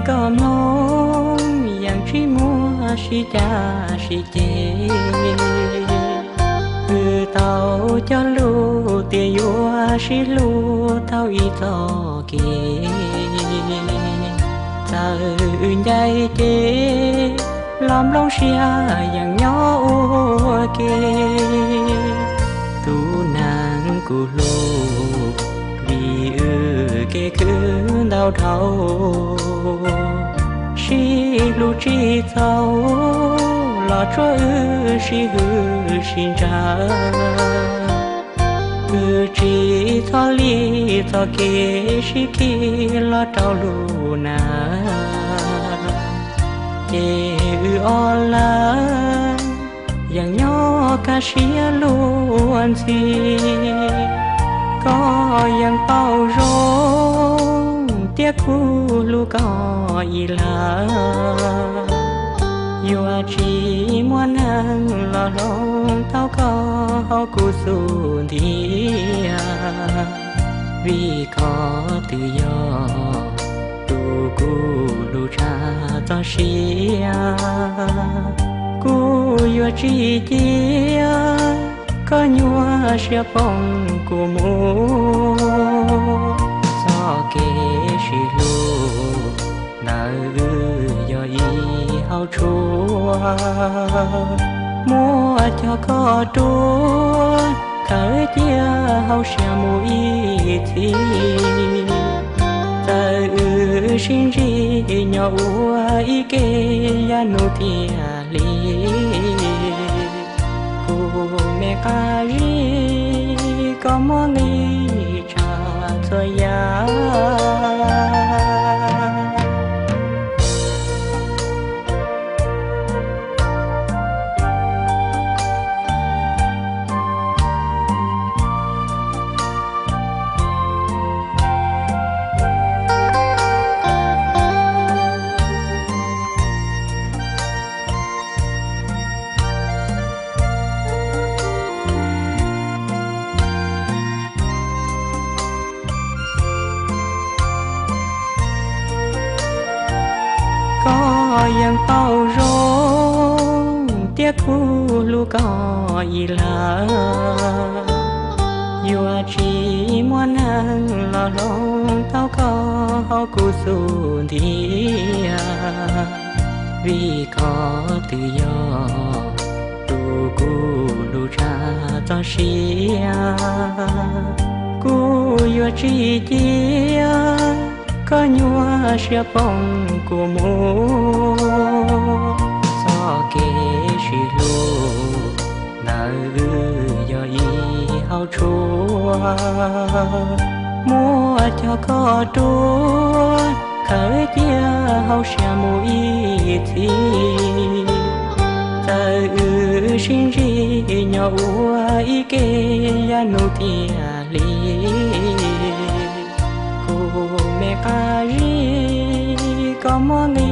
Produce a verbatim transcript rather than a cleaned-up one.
cầm long yang chỉ mua chỉ cha chỉ chê từ tàu cho lu tiền vua chỉ lu tàu y to kì ta dây chê làm long xia yang nhỏ u kê tu nàng cu lu vì ư kê cứ đau thấu chỉ lu chỉ thấu lo cho ư chỉ hư xin ra ư chỉ thọ li thọ kê chỉ kê lo trao lu na kê ư o la yang nhỏ ca xia luôn gì có yang bao rong tiếc khu lu có ý là yêu chỉ muốn ăn lo lòng tao có cú xuân thì vì có tự do tu cú lu cha cho xia cú yêu chỉ chia có nhua sẽ phong của mô so kê chỉ lu na ư do ý hao chúa mua cho có chúa khởi chia hao sẽ mùi thì ta ư xin gì nhỏ ý kê ya nô thia li mẹ ca ri có món đi trà thôi ya yang bao rong tiếc khu lu có ý là yêu chỉ muốn ăn lo lòng tao có cú xuân thì vì có tự do tu cú lu cha cho xia cú yêu chỉ chia có nhua sẽ phong của mô so kê chỉ lu na ư do ý hao chúa mua cho có chúa khởi chia hao sẽ mùi thì ta ư xin gì nhỏ ý kê ya nô thia li mẹ ca ri có món